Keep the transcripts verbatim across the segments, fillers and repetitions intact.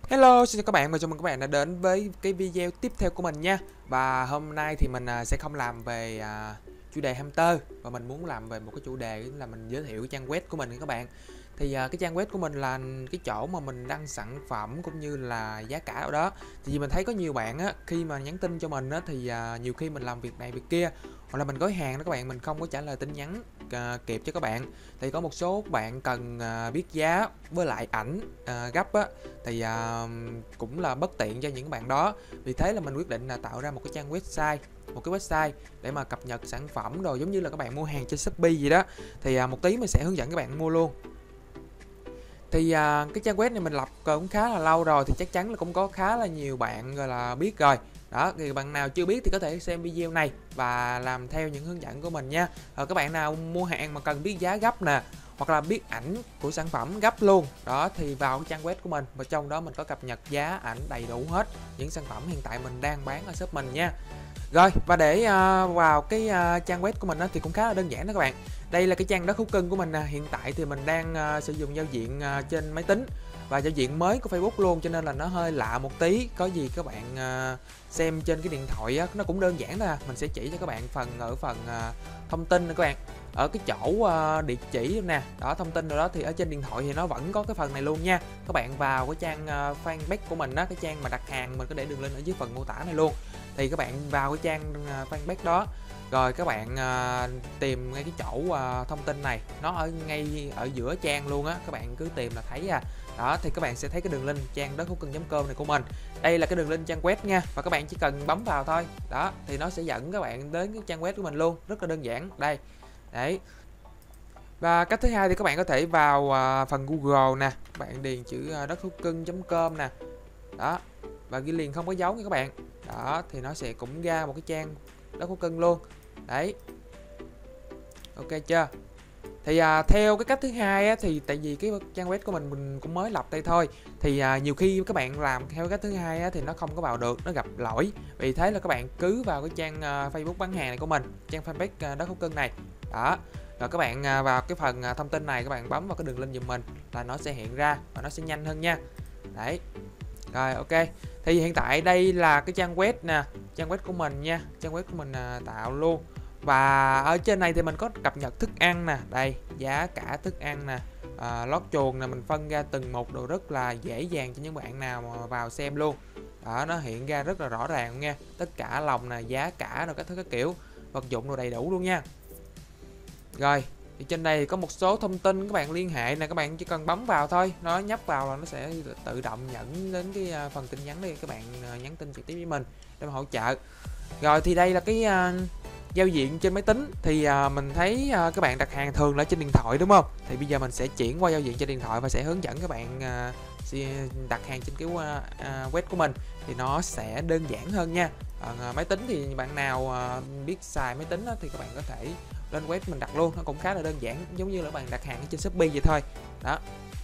Hello, xin chào các bạn và chào mừng các bạn đã đến với cái video tiếp theo của mình nha. Và hôm nay thì mình à, sẽ không làm về à, chủ đề hamster, và mình muốn làm về một cái chủ đề là mình giới thiệu cái trang web của mình các bạn. Thì à, cái trang web của mình là cái chỗ mà mình đăng sản phẩm cũng như là giá cả ở đó. Thì vì mình thấy có nhiều bạn á, khi mà nhắn tin cho mình á, thì à, nhiều khi mình làm việc này việc kia, hoặc là mình gói hàng đó các bạn, mình không có trả lời tin nhắn à, kịp cho các bạn. Thì có một số bạn cần à, biết giá với lại ảnh à, gấp á, thì à, cũng là bất tiện cho những bạn đó. Vì thế là mình quyết định là tạo ra một cái trang website một cái website để mà cập nhật sản phẩm rồi, giống như là các bạn mua hàng trên Shopee gì đó. Thì à, một tí mình sẽ hướng dẫn các bạn mua luôn. Thì à, cái trang web này mình lập cũng khá là lâu rồi, thì chắc chắn là cũng có khá là nhiều bạn gọi là biết rồi. Đó, thì bạn nào chưa biết thì có thể xem video này và làm theo những hướng dẫn của mình nha. Rồi các bạn nào mua hàng mà cần biết giá gấp nè, hoặc là biết ảnh của sản phẩm gấp luôn đó, thì vào cái trang web của mình, và trong đó mình có cập nhật giá ảnh đầy đủ hết những sản phẩm hiện tại mình đang bán ở shop mình nha. Rồi, và để uh, vào cái uh, trang web của mình đó, thì cũng khá là đơn giản đó các bạn. Đây là cái trang đất thú cưng của mình nè. Hiện tại thì mình đang uh, sử dụng giao diện uh, trên máy tính và giao diện mới của Facebook luôn, cho nên là nó hơi lạ một tí. Có gì các bạn uh, xem trên cái điện thoại á, nó cũng đơn giản thôi à. Mình sẽ chỉ cho các bạn phần ở phần uh, thông tin nè các bạn. Ở cái chỗ uh, địa chỉ nè, đó, thông tin rồi đó, thì ở trên điện thoại thì nó vẫn có cái phần này luôn nha. Các bạn vào cái trang uh, fanpage của mình á, cái trang mà đặt hàng, mình có để đường link ở dưới phần mô tả này luôn. Thì các bạn vào cái trang uh, fanpage đó, rồi các bạn uh, tìm ngay cái chỗ uh, thông tin này, nó ở ngay ở giữa trang luôn á, các bạn cứ tìm là thấy à. Đó, thì các bạn sẽ thấy cái đường link trang đất thú cưng chấm com này của mình. Đây là cái đường link trang web nha, và các bạn chỉ cần bấm vào thôi. Đó, thì nó sẽ dẫn các bạn đến cái trang web của mình luôn, rất là đơn giản. Đây. Đấy. Và cách thứ hai thì các bạn có thể vào uh, phần Google nè, các bạn điền chữ uh, đất thú cưng chấm com nè. Đó, và ghi liền không có dấu nha các bạn. Đó, thì nó sẽ cũng ra một cái trang đất thú cưng luôn. Đấy. Ok chưa? Thì à, theo cái cách thứ hai á, thì tại vì cái trang web của mình mình cũng mới lập đây thôi, thì à, nhiều khi các bạn làm theo cách thứ hai á, thì nó không có vào được, nó gặp lỗi. Vì thế là các bạn cứ vào cái trang à, Facebook bán hàng này của mình, trang fanpage à, đất thú cưng này. Đó, rồi các bạn à, vào cái phần à, thông tin này, các bạn bấm vào cái đường link giùm mình là nó sẽ hiện ra và nó sẽ nhanh hơn nha. Đấy. Rồi, ok. Thì hiện tại đây là cái trang web nè, trang web của mình nha, trang web của mình à, tạo luôn. Và ở trên này thì mình có cập nhật thức ăn nè, đây, giá cả thức ăn nè, à, lót chuồng nè, mình phân ra từng một đồ rất là dễ dàng cho những bạn nào mà vào xem luôn. Đó, nó hiện ra rất là rõ ràng nha, tất cả lòng nè, giá cả rồi các thứ các kiểu, vật dụng đồ đầy đủ luôn nha. Rồi, thì trên đây có một số thông tin các bạn liên hệ nè, các bạn chỉ cần bấm vào thôi, nó nhấp vào là nó sẽ tự động dẫn đến cái phần tin nhắn đi, các bạn nhắn tin trực tiếp với mình để mà hỗ trợ. Rồi thì đây là cái uh, giao diện trên máy tính. Thì uh, mình thấy uh, các bạn đặt hàng thường là trên điện thoại đúng không? Thì bây giờ mình sẽ chuyển qua giao diện trên điện thoại và sẽ hướng dẫn các bạn uh, đặt hàng trên cái uh, uh, web của mình, thì nó sẽ đơn giản hơn nha. uh, Máy tính thì bạn nào uh, biết xài máy tính đó, thì các bạn có thể lên web mình đặt luôn, nó cũng khá là đơn giản, giống như là bạn đặt hàng trên Shopee vậy thôi. Đó.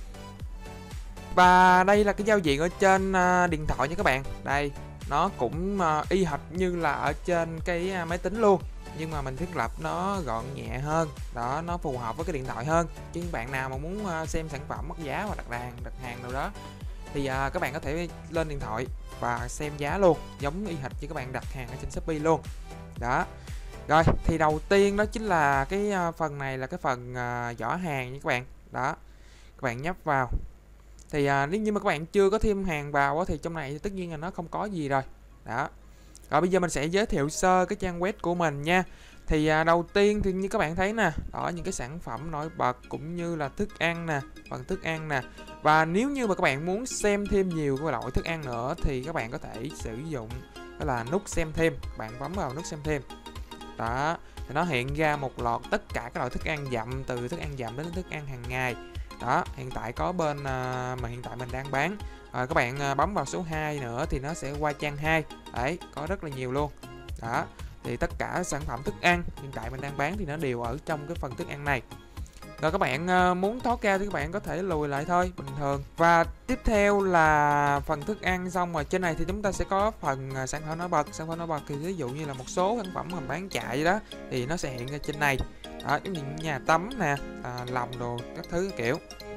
Và đây là cái giao diện ở trên uh, điện thoại nha các bạn. Đây, nó cũng uh, y hệt như là ở trên cái uh, máy tính luôn, nhưng mà mình thiết lập nó gọn nhẹ hơn. Đó, nó phù hợp với cái điện thoại hơn. Chứ những bạn nào mà muốn uh, xem sản phẩm mất giá và đặt hàng đặt hàng đâu đó, thì uh, các bạn có thể lên điện thoại và xem giá luôn, giống y hệt như các bạn đặt hàng ở trên Shopee luôn. Đó. Rồi, thì đầu tiên đó chính là cái uh, phần này là cái phần uh, giỏ hàng nha các bạn. Đó, các bạn nhấp vào. Thì à, nếu như mà các bạn chưa có thêm hàng vào á, thì trong này thì tất nhiên là nó không có gì rồi. Đó. Rồi bây giờ mình sẽ giới thiệu sơ cái trang web của mình nha. Thì à, đầu tiên thì như các bạn thấy nè, đó, những cái sản phẩm nổi bật cũng như là thức ăn nè, phần thức ăn nè. Và nếu như mà các bạn muốn xem thêm nhiều cái loại thức ăn nữa, thì các bạn có thể sử dụng đó là nút xem thêm. Bạn bấm vào nút xem thêm. Đó, thì nó hiện ra một loạt tất cả các loại thức ăn dặm, từ thức ăn dặm đến thức ăn hàng ngày. Đó, hiện tại có bên uh, mà hiện tại mình đang bán. Rồi các bạn uh, bấm vào số hai nữa thì nó sẽ qua trang hai. Đấy, có rất là nhiều luôn. Đó, thì tất cả sản phẩm thức ăn hiện tại mình đang bán thì nó đều ở trong cái phần thức ăn này. Rồi các bạn uh, muốn thoát ra thì các bạn có thể lùi lại thôi, bình thường. Và tiếp theo là phần thức ăn xong rồi, trên này thì chúng ta sẽ có phần uh, sản phẩm nổi bật. Sản phẩm nổi bật thì ví dụ như là một số sản phẩm mình bán chạy đó, thì nó sẽ hiện ra trên này. Đó, giống như nhà tắm nè, à, lòng đồ các thứ kiểu.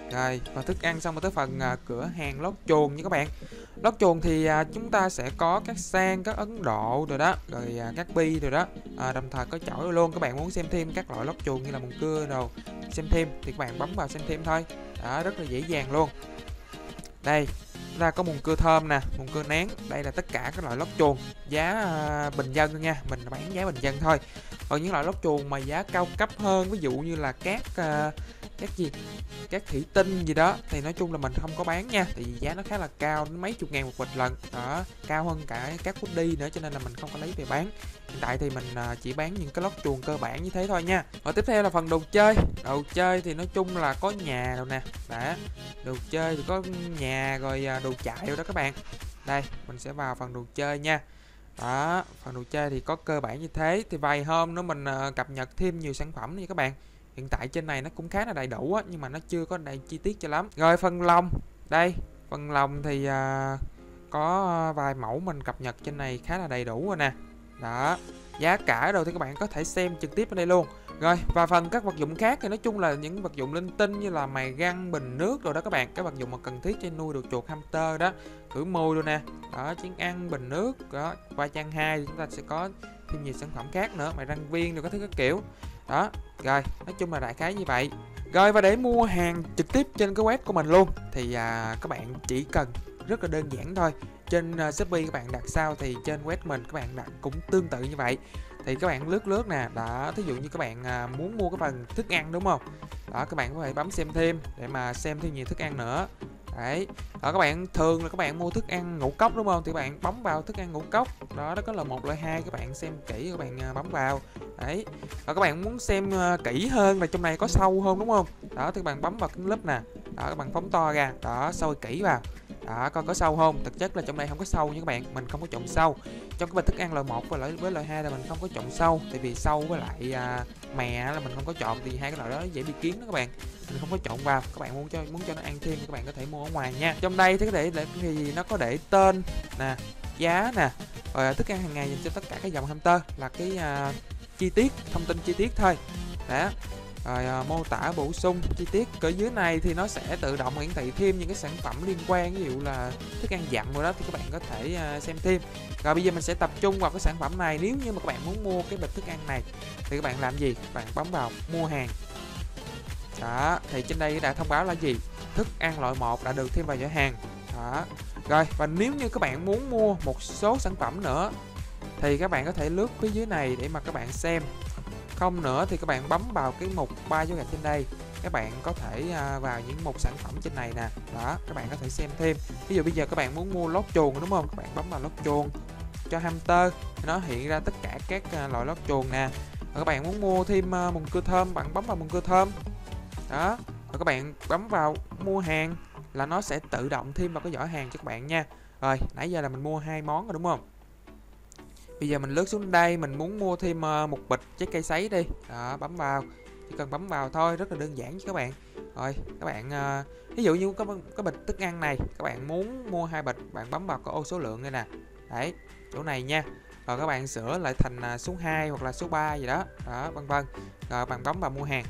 Rồi, và thức ăn xong rồi tới phần à, cửa hàng lót chuồng nha các bạn. Lót chuồng thì à, chúng ta sẽ có các sang, các Ấn Độ rồi đó, rồi à, các bi rồi đó, à, đồng thời có chổi luôn. Các bạn muốn xem thêm các loại lót chuồng như là mùng cưa rồi xem thêm thì các bạn bấm vào xem thêm thôi. Đó, rất là dễ dàng luôn. Đây, chúng ta có mùng cưa thơm nè, mùng cưa nén. Đây là tất cả các loại lót chuồng giá à, bình dân thôi nha, mình bán giá bình dân thôi. Còn những loại lót chuồng mà giá cao cấp hơn, ví dụ như là các à, các gì các thủy tinh gì đó thì nói chung là mình không có bán nha, tại vì giá nó khá là cao, đến mấy chục ngàn một bịch lần đó, cao hơn cả các hoodie nữa, cho nên là mình không có lấy về bán. Hiện tại thì mình à, chỉ bán những cái lót chuồng cơ bản như thế thôi nha. Rồi tiếp theo là phần đồ chơi. Đồ chơi thì nói chung là có nhà đâu nè, đã đồ chơi thì có nhà rồi à, đồ chạy rồi đó các bạn. Đây mình sẽ vào phần đồ chơi nha. Đó, phần đồ chơi thì có cơ bản như thế. Thì vài hôm nữa mình à, cập nhật thêm nhiều sản phẩm nha các bạn. Hiện tại trên này nó cũng khá là đầy đủ á, nhưng mà nó chưa có đầy chi tiết cho lắm. Rồi phần lồng. Đây, phần lồng thì à, có vài mẫu mình cập nhật trên này khá là đầy đủ rồi nè. Đó, giá cả rồi thì các bạn có thể xem trực tiếp ở đây luôn. Rồi, và phần các vật dụng khác thì nói chung là những vật dụng linh tinh như là mài găng, bình nước rồi đó các bạn. Các vật dụng mà cần thiết cho nuôi đồ chuột hamster đó, khử mùi luôn nè. Đó, chén ăn, bình nước, đó. Qua trang hai thì chúng ta sẽ có thêm nhiều sản phẩm khác nữa, mài răng viên rồi có thứ các kiểu. Đó, rồi, nói chung là đại khái như vậy. Rồi, và để mua hàng trực tiếp trên cái web của mình luôn thì à, các bạn chỉ cần rất là đơn giản thôi. Trên uh, Shopee các bạn đặt sao thì trên web mình các bạn đặt cũng tương tự như vậy. Thì các bạn lướt lướt nè, đó, thí dụ như các bạn uh, muốn mua cái phần thức ăn đúng không? Đó, các bạn có thể bấm xem thêm để mà xem thêm nhiều thức ăn nữa. Đấy, đó, các bạn thường là các bạn mua thức ăn ngũ cốc đúng không? Thì các bạn bấm vào thức ăn ngũ cốc. Đó, nó có là một loại hai, các bạn xem kỹ các bạn uh, bấm vào. Đấy. Và các bạn muốn xem uh, kỹ hơn là trong này có sâu không đúng không? Đó, thì các bạn bấm vào cái lớp nè. Đó, các bạn phóng to ra, đó, soi kỹ vào. Đó, coi có sâu không? Thực chất là trong đây không có sâu nha các bạn, mình không có trộn sâu. Trong cái bịch thức ăn loại một và loại với loại hai là mình không có trộn sâu, tại vì sâu với lại à, mè là mình không có trộn, thì hai cái loại đó dễ bị kiến đó các bạn. Mình không có trộn vào. Các bạn muốn cho muốn cho nó ăn thêm thì các bạn có thể mua ở ngoài nha. Trong đây thì có thể để thì nó có để tên nè, giá nè, rồi thức ăn hàng ngày dành cho tất cả các dòng hamster, là cái à, chi tiết, thông tin chi tiết thôi. Đó. Rồi à, mô tả bổ sung chi tiết. Ở dưới này thì nó sẽ tự động hiển thị thêm những cái sản phẩm liên quan, ví dụ là thức ăn dặm rồi đó thì các bạn có thể à, xem thêm. Rồi bây giờ mình sẽ tập trung vào cái sản phẩm này. Nếu như mà các bạn muốn mua cái bịch thức ăn này thì các bạn làm gì? Các bạn bấm vào mua hàng. Đó, thì trên đây đã thông báo là gì? Thức ăn loại một đã được thêm vào giỏ hàng. Đó. Rồi, và nếu như các bạn muốn mua một số sản phẩm nữa thì các bạn có thể lướt phía dưới này để mà các bạn xem. Không nữa thì các bạn bấm vào cái mục ba dấu gạch trên đây, các bạn có thể à, vào những mục sản phẩm trên này nè. Đó, các bạn có thể xem thêm. Ví dụ bây giờ các bạn muốn mua lót chuồng đúng không? Các bạn bấm vào lót chuồng cho hamster, nó hiện ra tất cả các à, loại lót chuồng nè. Và các bạn muốn mua thêm à, mùng cưa thơm, bạn bấm vào mùng cưa thơm. Đó, và các bạn bấm vào mua hàng là nó sẽ tự động thêm vào cái giỏ hàng cho các bạn nha. Rồi, nãy giờ là mình mua hai món rồi đúng không? Bây giờ mình lướt xuống đây, mình muốn mua thêm uh, một bịch trái cây sấy đi. Đó, bấm vào. Chỉ cần bấm vào thôi, rất là đơn giản chứ các bạn. Rồi, các bạn uh, ví dụ như có cái bịch thức ăn này, các bạn muốn mua hai bịch, bạn bấm vào cái ô số lượng đây nè. Đấy, chỗ này nha. Rồi các bạn sửa lại thành uh, số hai hoặc là số ba gì đó. Đó, vân vân. Rồi bạn bấm vào mua hàng.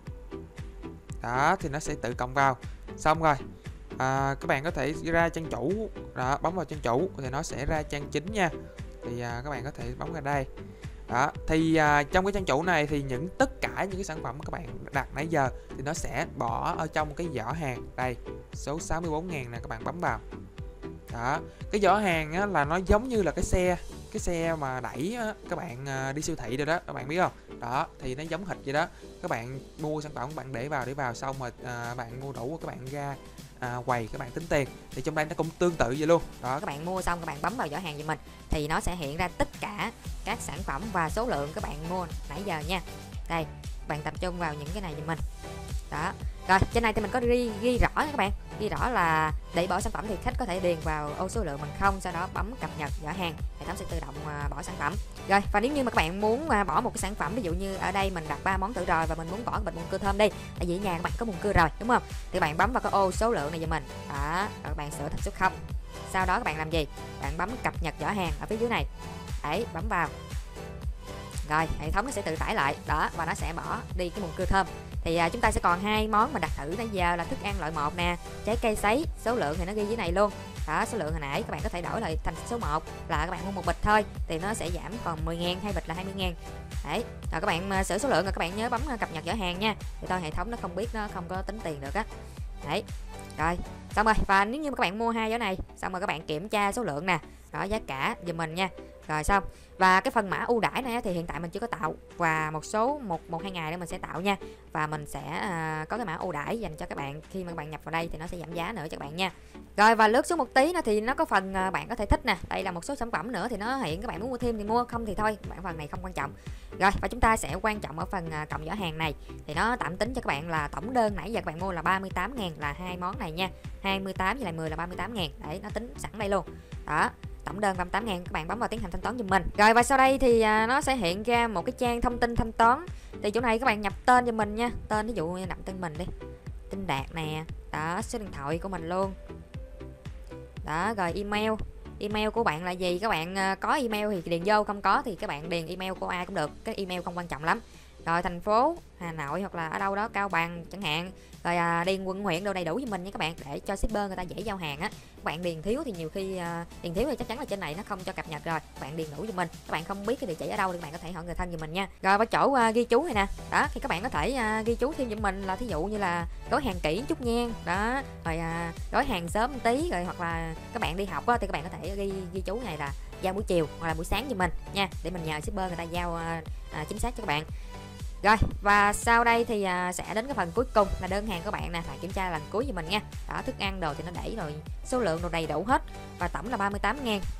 Đó, thì nó sẽ tự cộng vào. Xong rồi. À, các bạn có thể ra trang chủ. Đó, bấm vào trang chủ thì nó sẽ ra trang chính nha. Thì à, các bạn có thể bấm ra đây. Đó, thì à, trong cái trang chủ này thì những tất cả những cái sản phẩm mà các bạn đặt nãy giờ thì nó sẽ bỏ ở trong cái giỏ hàng đây, số sáu mươi bốn ngàn nè, các bạn bấm vào. Đó, cái giỏ hàng á, là nó giống như là cái xe cái xe mà đẩy á, các bạn à, đi siêu thị rồi đó, các bạn biết không? Đó, thì nó giống hệt vậy đó. Các bạn mua sản phẩm các bạn để vào để vào xong rồi à, bạn mua đủ các bạn ra à, quầy các bạn tính tiền. Thì trong đây nó cũng tương tự vậy luôn. Đó, Các bạn mua xong các bạn bấm vào giỏ hàng giùm mình thì nó sẽ hiện ra tất cả các sản phẩm và số lượng các bạn mua nãy giờ nha. Đây, bạn tập trung vào những cái này giùm mình. Đó. Rồi, trên này thì mình có ghi ghi rõ các bạn, ghi rõ là để bỏ sản phẩm thì khách có thể điền vào ô số lượng bằng không, sau đó bấm cập nhật giỏ hàng, hệ thống sẽ tự động à, bỏ sản phẩm. Rồi, và nếu như mà các bạn muốn à, bỏ một cái sản phẩm, ví dụ như ở đây mình đặt ba món thử rồi và mình muốn bỏ cái bịch mùng cưa thơm đi, tại vì ở nhà các bạn có mùng cưa rồi đúng không? Thì các bạn bấm vào cái ô số lượng này giùm mình. Đó, rồi các bạn sửa thành số không. Sau đó các bạn làm gì? Bạn bấm cập nhật giỏ hàng ở phía dưới này. Đấy, bấm vào. Rồi, hệ thống nó sẽ tự tải lại đó và nó sẽ bỏ đi cái mùng cưa thơm. Thì à, chúng ta sẽ còn hai món mà đặt thử nãy giờ là thức ăn loại một nè, trái cây sấy, số lượng thì nó ghi dưới này luôn. Đó, số lượng hồi nãy các bạn có thể đổi lại thành số một là các bạn mua một bịch thôi thì nó sẽ giảm còn mười ngàn, hai bịch là hai mươi ngàn. Đấy, rồi các bạn à, sửa số lượng rồi các bạn nhớ bấm cập nhật giỏ hàng nha. Thì thôi hệ thống nó không biết, nó không có tính tiền được á. Đấy. Rồi, xong rồi. Và nếu như các bạn mua hai giỏ này, xong rồi các bạn kiểm tra số lượng nè, đó giá cả giùm mình nha. Rồi xong. Và cái phần mã ưu đãi này thì hiện tại mình chưa có tạo, và một số một một hai ngày nữa mình sẽ tạo nha. Và mình sẽ à, có cái mã ưu đãi dành cho các bạn khi mà các bạn nhập vào đây thì nó sẽ giảm giá nữa cho các bạn nha. Rồi và lướt xuống một tí nữa thì nó có phần à, bạn có thể thích nè. Đây là một số sản phẩm nữa thì nó hiện các bạn muốn mua thêm thì mua, không thì thôi, bạn phần này không quan trọng. Rồi và chúng ta sẽ quan trọng ở phần à, cộng giỏ hàng này thì nó tạm tính cho các bạn là tổng đơn nãy giờ các bạn mua là ba mươi tám ngàn là hai món này nha. hai mươi tám với lại mười là ba mươi tám ngàn. Đấy, nó tính sẵn đây luôn. Đó. Tổng đơn ba mươi tám ngàn, các bạn bấm vào tiến hành thanh toán giùm mình. Rồi và sau đây thì à, nó sẽ hiện ra một cái trang thông tin thanh toán. Thì chỗ này các bạn nhập tên cho mình nha. Tên ví dụ như đặt tên mình đi. Tên Đạt nè. Đó, số điện thoại của mình luôn. Đó, rồi email. Email của bạn là gì? Các bạn à, có email thì điền vô, không có thì các bạn điền email của ai cũng được. Cái email không quan trọng lắm. Rồi thành phố Hà Nội hoặc là ở đâu đó Cao Bằng chẳng hạn. Rồi à, điền quận huyện đâu đầy đủ cho mình nha các bạn, để cho shipper người ta dễ giao hàng á. Các bạn điền thiếu thì nhiều khi à, điền thiếu thì chắc chắn là trên này nó không cho cập nhật rồi. Các bạn điền đủ cho mình. Các bạn không biết cái địa chỉ ở đâu thì các bạn có thể hỏi người thân giùm mình nha. Rồi ở chỗ à, ghi chú này nè. Đó thì các bạn có thể à, ghi chú thêm giùm mình là thí dụ như là gói hàng kỹ chút nha. Đó, rồi à, gói hàng sớm một tí, rồi hoặc là các bạn đi học á, thì các bạn có thể ghi ghi chú này là giao buổi chiều hoặc là buổi sáng giùm mình nha, để mình nhờ shipper người ta giao à, à, chính xác cho các bạn. Rồi và sau đây thì à, sẽ đến cái phần cuối cùng là đơn hàng của bạn nè, phải kiểm tra lần cuối cho mình nha. Đó, thức ăn đồ thì nó đẩy rồi, số lượng đồ đầy đủ hết và tổng là ba mươi tám ngàn.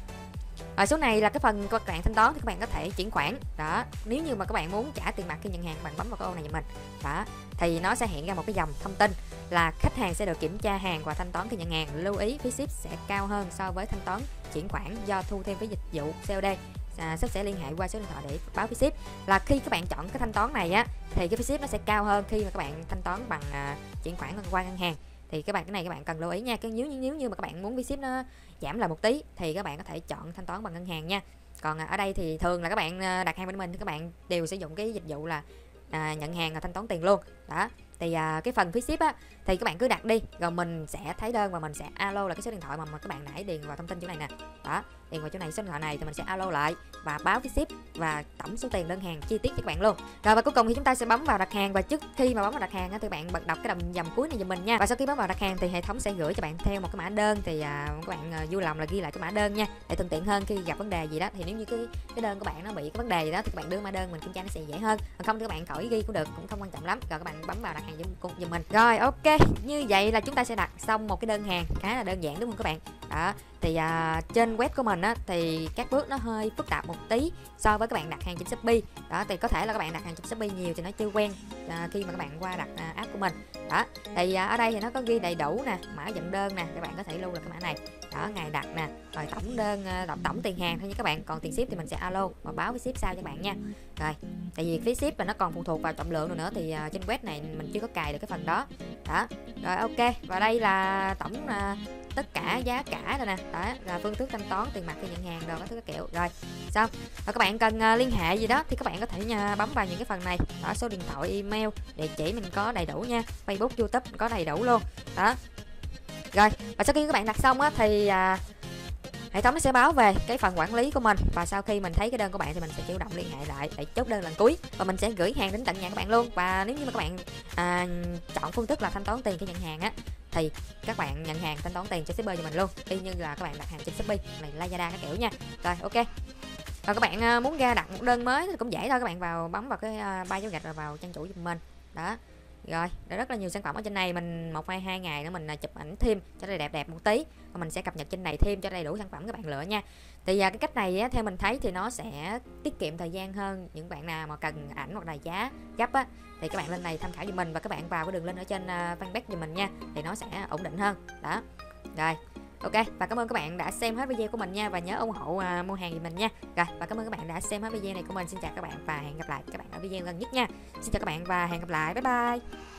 Ở số này là cái phần các bạn thanh toán thì các bạn có thể chuyển khoản. Đó, nếu như mà các bạn muốn trả tiền mặt khi nhận hàng, bạn bấm vào cái ô này cho mình. Đó, thì nó sẽ hiện ra một cái dòng thông tin là khách hàng sẽ được kiểm tra hàng và thanh toán khi nhận hàng. Lưu ý phí ship sẽ cao hơn so với thanh toán chuyển khoản do thu thêm phí dịch vụ xê ô đê. À, shop sẽ liên hệ qua số điện thoại để báo phí ship. Là khi các bạn chọn cái thanh toán này á thì cái phí ship nó sẽ cao hơn khi mà các bạn thanh toán bằng à, chuyển khoản qua ngân hàng. Thì các bạn cái này các bạn cần lưu ý nha. Cái nếu nếu như mà các bạn muốn phí ship nó giảm lại một tí thì các bạn có thể chọn thanh toán bằng ngân hàng nha. Còn à, ở đây thì thường là các bạn đặt hàng bên mình thì các bạn đều sử dụng cái dịch vụ là à, nhận hàng và thanh toán tiền luôn. Đó. Thì à, cái phần phí ship á thì các bạn cứ đặt đi, rồi mình sẽ thấy đơn và mình sẽ alo là cái số điện thoại mà, mà các bạn nãy điền vào thông tin chỗ này nè. Đó, điền vào chỗ này số điện thoại này thì mình sẽ alo lại và báo phí ship và tổng số tiền đơn hàng chi tiết cho các bạn luôn. Rồi và cuối cùng thì chúng ta sẽ bấm vào đặt hàng, và trước khi mà bấm vào đặt hàng á thì bạn bật đọc cái dòng dòng cuối này giùm mình nha. Và sau khi bấm vào đặt hàng thì hệ thống sẽ gửi cho bạn theo một cái mã đơn, thì à, các bạn à, vui lòng là ghi lại cái mã đơn nha, để thuận tiện hơn khi gặp vấn đề gì đó. Thì nếu như cái cái đơn của bạn nó bị cái vấn đề gì đó thì các bạn đưa mã đơn mình kiểm tra nó sẽ dễ hơn, còn không thì các bạn khỏi ghi cũng được, cũng không quan trọng lắm. Rồi các bạn bấm vào đặt hàng giùm, giùm mình. Rồi ok, như vậy là chúng ta sẽ đặt xong một cái đơn hàng khá là đơn giản đúng không các bạn. Đó, thì à, trên web của mình á thì các bước nó hơi phức tạp một tí so với các bạn đặt hàng trên Shopee. Đó, thì có thể là các bạn đặt hàng trên Shopee nhiều thì nó chưa quen à, khi mà các bạn qua đặt à, app của mình. Đó, thì à, ở đây thì nó có ghi đầy đủ nè, mã nhận đơn nè, các bạn có thể lưu là cái mã này. Đó, ngày đặt nè, rồi tổng đơn, tổng, tổng tiền hàng thôi nha các bạn. Còn tiền ship thì mình sẽ alo và báo với ship sau cho các bạn nha. Rồi, tại vì phí ship và nó còn phụ thuộc vào trọng lượng rồi nữa, thì uh, trên web này mình chưa có cài được cái phần đó. Đó, rồi ok, và đây là tổng uh, tất cả giá cả rồi nè. Đó, là phương thức thanh toán tiền mặt khi nhận hàng, rồi các thứ các kiểu. Rồi, xong. Và các bạn cần uh, liên hệ gì đó thì các bạn có thể uh, bấm vào những cái phần này. Đó, số điện thoại, email, địa chỉ mình có đầy đủ nha. Facebook, YouTube có đầy đủ luôn. Đó. Rồi, và sau khi các bạn đặt xong á thì à, hệ thống nó sẽ báo về cái phần quản lý của mình, và sau khi mình thấy cái đơn của bạn thì mình sẽ chủ động liên hệ lại để chốt đơn lần cuối, và mình sẽ gửi hàng đến tận nhà các bạn luôn. Và nếu như mà các bạn à, chọn phương thức là thanh toán tiền khi nhận hàng á thì các bạn nhận hàng thanh toán tiền cho shipper cho mình luôn, y như là các bạn đặt hàng trên Shopee này, Lazada các kiểu nha. Rồi ok. Rồi các bạn à, muốn ra đặt một đơn mới thì cũng dễ thôi, các bạn vào bấm vào cái à, ba dấu gạch rồi vào trang chủ giùm mình. Đó. Rồi, đã rất là nhiều sản phẩm ở trên này, mình một hai hai ngày nữa mình chụp ảnh thêm cho nó đẹp đẹp một tí, và mình sẽ cập nhật trên này thêm cho đầy đủ sản phẩm các bạn lựa nha. Thì à, cái cách này á, theo mình thấy thì nó sẽ tiết kiệm thời gian hơn. Những bạn nào mà cần ảnh hoặc là giá gấp á thì các bạn lên này tham khảo giùm mình, và các bạn vào cái đường link ở trên uh, fanpage giùm mình nha, thì nó sẽ ổn định hơn. Đó. Rồi. Ok, và cảm ơn các bạn đã xem hết video của mình nha, và nhớ ủng hộ uh, mua hàng giùm mình nha. Rồi, và cảm ơn các bạn đã xem hết video này của mình. Xin chào các bạn và hẹn gặp lại các bạn ở video gần nhất nha. Xin chào các bạn và hẹn gặp lại. Bye bye.